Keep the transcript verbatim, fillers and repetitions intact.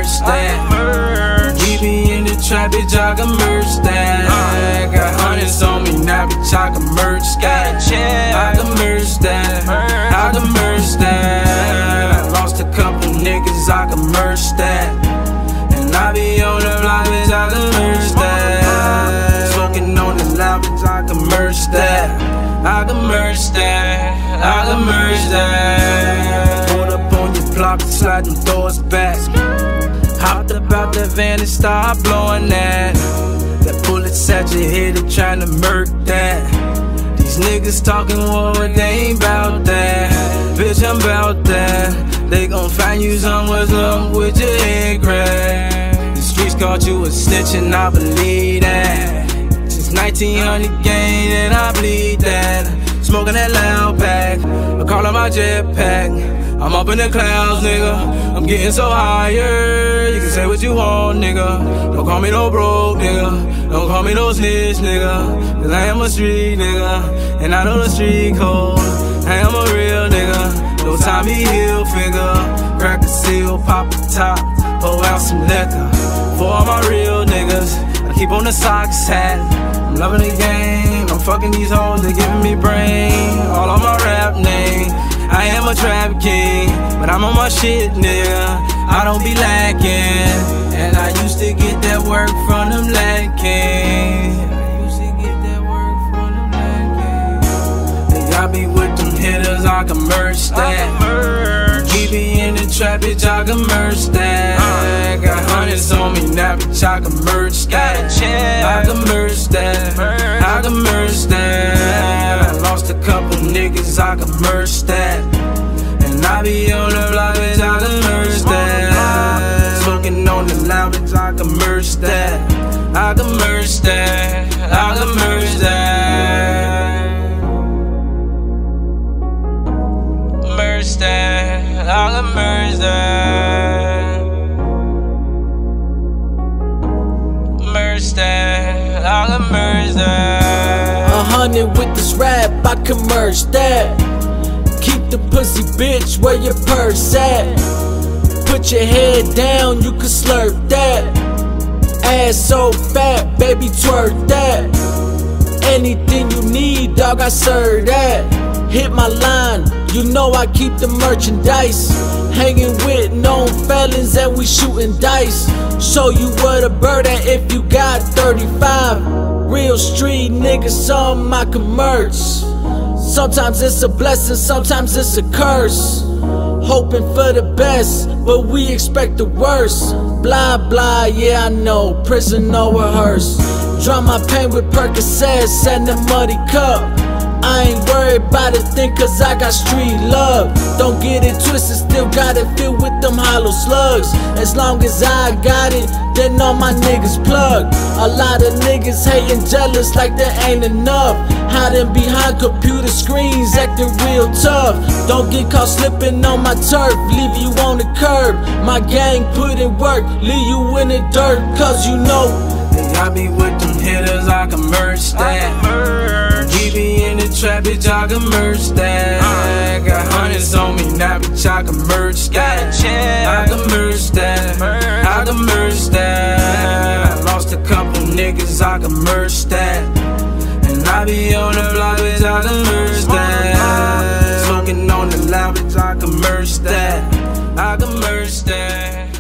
merge that. We be in the trap, bitch, I can merge that. Got hundreds on me now, bitch, I can merge that. I can merge that, I can merge that. I lost a couple niggas, I can merge that. And I be on the block, bitch, I can merge that. Smoking on the loud, bitch, I can merge that. I can merge that, I can merge that. Pulled up on your block, slide them doors back. Hopped up out the van and start blowing that. That bullets at your head, they tryna murk that. These niggas talking war, but they ain't bout that. Bitch, I'm bout that. They gon' find you somewhere up with your head cracked. The streets caught you a snitch and I believe that. Since nineteen hundred gang and I bleed that. Smoking that loud pack, I call it my jetpack. I'm up in the clouds, nigga. I'm getting so higher. You can say what you want, nigga. Don't call me no broke, nigga. Don't call me no snitch, nigga. Cause I am a street nigga, and I know the street code. I am a real nigga. No Tommy Hilfiger. Crack a seal, pop a top, pour out some liquor. For all my real niggas, I keep on the socks hat. I'm loving the game, I'm fucking these hoes, they giving me brain. All on my rap name, I am a trap king, but I'm on my shit, nigga. I don't be lacking, and I used to get that work from them lacking. I used to get that work from them lacking. They got me with them hitters, I can merge that. Keep me in the trap, bitch, I can merge that. Got hundreds on me now, bitch, I can merge that. I can merge that, I can merge that. I lost a couple niggas, I can merge that. And I be on the block, bitch, I can merge that. Smoking on the loud, bitch, I can merge that. I can merge that, I can merge that. Merge that, I can merge that. Merge that, I can merge that. A hundred with this rap, I can merge that. Keep the pussy, bitch, where your purse at? Put your head down, you can slurp that. Ass so fat, baby, twerk that. Anything you need, dog, I serve that. Hit my line, you know I keep the merchandise. Hanging with known felons and we shooting dice. Show you where the bird at if you got thirty-five. Real street niggas, some I can merch. Sometimes it's a blessing, sometimes it's a curse. Hoping for the best, but we expect the worst. Blah blah, yeah I know, prison no rehearse. Drown my pain with Percocets and the muddy cup. I ain't worried about a thing cause I got street love. Don't get it twisted, still got it filled with them hollow slugs. As long as I got it, then all my niggas plug. A lot of niggas hating jealous like there ain't enough. Hiding behind computer screens, acting real tough. Don't get caught slipping on my turf, leave you on the curb. My gang put in work, leave you in the dirt. Cause you know they got me with them hitters, I can merge that. Keep me in the trap, bitch, I can merge that. Got hundreds on me now, bitch, I can merge that. I can merge that, I can merge that. I lost a couple niggas, I can merge that. And I be on the block, bitch, I can merge that. Smoking on the loud, bitch, I can merge that. I can merge that.